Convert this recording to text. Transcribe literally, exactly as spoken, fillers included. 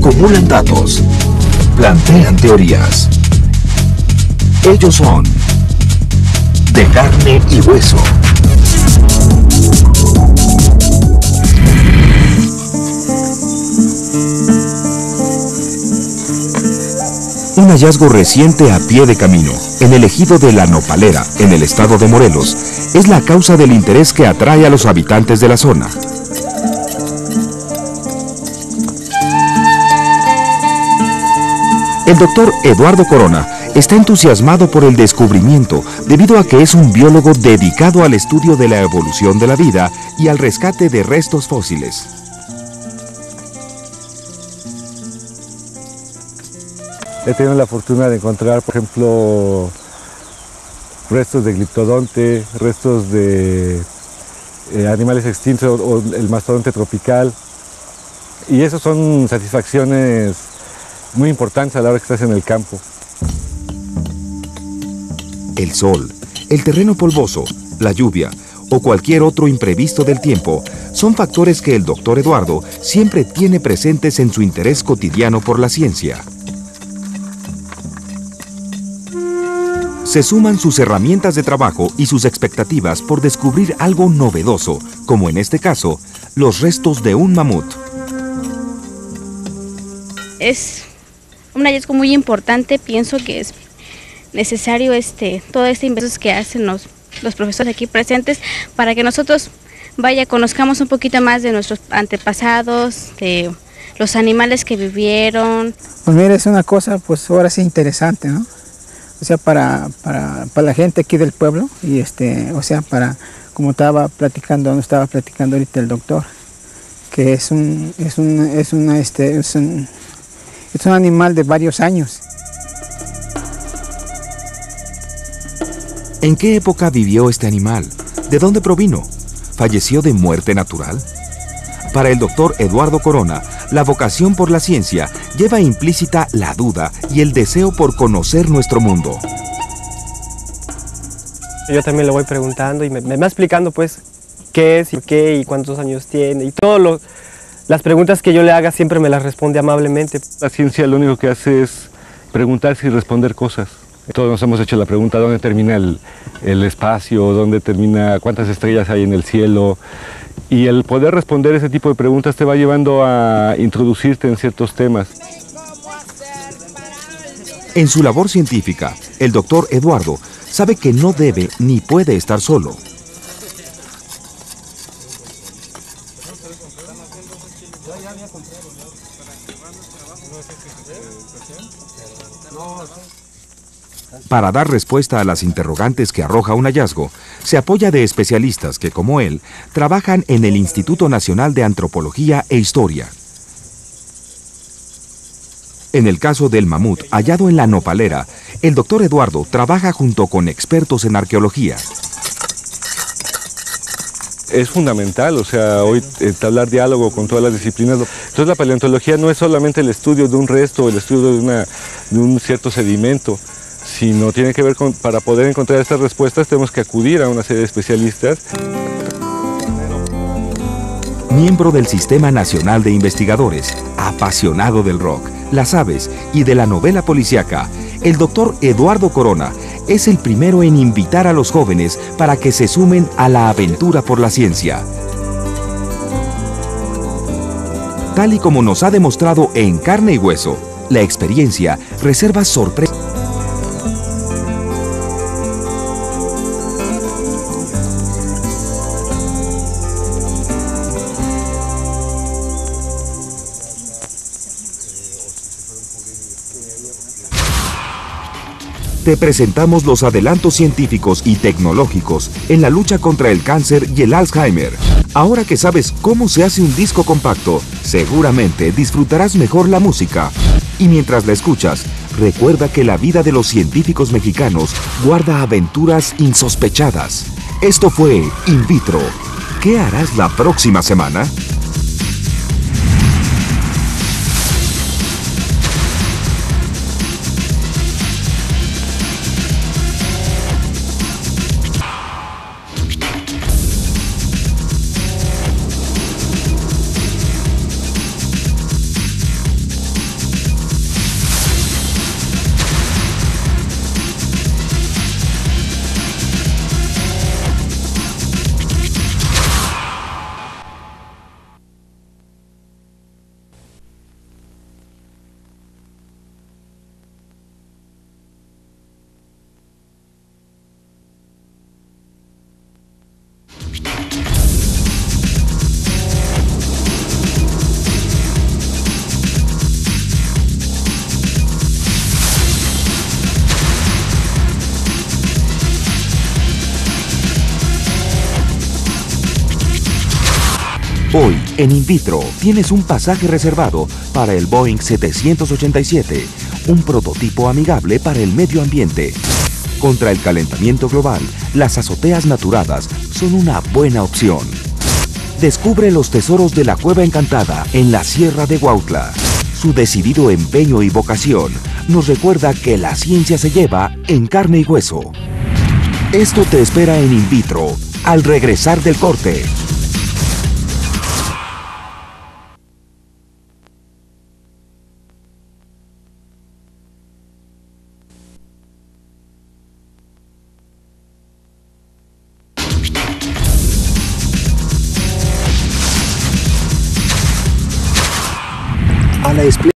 acumulan datos, plantean teorías. Ellos son de carne y hueso. Un hallazgo reciente a pie de camino, en el ejido de La Nopalera, en el estado de Morelos, es la causa del interés que atrae a los habitantes de la zona. El doctor Eduardo Corona está entusiasmado por el descubrimiento debido a que es un biólogo dedicado al estudio de la evolución de la vida y al rescate de restos fósiles. He tenido la fortuna de encontrar, por ejemplo, restos de gliptodonte, restos de eh, animales extintos o el mastodonte tropical. Y eso son satisfacciones muy importantes a la hora que estás en el campo. El sol, el terreno polvoso, la lluvia o cualquier otro imprevisto del tiempo son factores que el doctor Eduardo siempre tiene presentes en su interés cotidiano por la ciencia. Se suman sus herramientas de trabajo y sus expectativas por descubrir algo novedoso, como en este caso, los restos de un mamut. Es un hallazgo muy importante, pienso que es necesario este, todo este investigación que hacen los, los profesores aquí presentes para que nosotros, vaya, conozcamos un poquito más de nuestros antepasados, de los animales que vivieron. Pues mira, es una cosa, pues ahora sí interesante, ¿no? O sea, para, para, para la gente aquí del pueblo, y este, o sea, para, como estaba platicando, no estaba platicando ahorita el doctor, que es un, es un, es una, este, es un, es un animal de varios años. ¿En qué época vivió este animal? ¿De dónde provino? ¿Falleció de muerte natural? Para el doctor Eduardo Corona, la vocación por la ciencia lleva implícita la duda y el deseo por conocer nuestro mundo. Yo también le voy preguntando y me, me va explicando pues qué es y qué y cuántos años tiene y todo lo, las preguntas que yo le haga siempre me las responde amablemente. La ciencia lo único que hace es preguntarse y responder cosas. Todos nos hemos hecho la pregunta dónde termina el, el espacio, dónde termina, cuántas estrellas hay en el cielo. Y el poder responder ese tipo de preguntas te va llevando a introducirte en ciertos temas. En su labor científica, el doctor Eduardo sabe que no debe ni puede estar solo. Para dar respuesta a las interrogantes que arroja un hallazgo, se apoya de especialistas que, como él, trabajan en el Instituto Nacional de Antropología e Historia. En el caso del mamut hallado en La Nopalera, el doctor Eduardo trabaja junto con expertos en arqueología. Es fundamental, o sea, hoy entablar diálogo con todas las disciplinas. Entonces la paleontología no es solamente el estudio de un resto, el estudio de, una, de un cierto sedimento, sino tiene que ver con, para poder encontrar estas respuestas tenemos que acudir a una serie de especialistas. Miembro del Sistema Nacional de Investigadores, apasionado del rock, las aves y de la novela policíaca, el doctor Eduardo Corona es el primero en invitar a los jóvenes para que se sumen a la aventura por la ciencia. Tal y como nos ha demostrado en carne y hueso, la experiencia reserva sorpresas. Te presentamos los adelantos científicos y tecnológicos en la lucha contra el cáncer y el Alzheimer. Ahora que sabes cómo se hace un disco compacto, seguramente disfrutarás mejor la música. Y mientras la escuchas, recuerda que la vida de los científicos mexicanos guarda aventuras insospechadas. Esto fue In Vitro. ¿Qué harás la próxima semana? Hoy, en In Vitro, tienes un pasaje reservado para el Boeing setecientos ochenta y siete, un prototipo amigable para el medio ambiente. Contra el calentamiento global, las azoteas naturadas son una buena opción. Descubre los tesoros de la Cueva Encantada en la Sierra de Huautla. Su decidido empeño y vocación nos recuerda que la ciencia se lleva en carne y hueso. Esto te espera en In Vitro, al regresar del corte. A la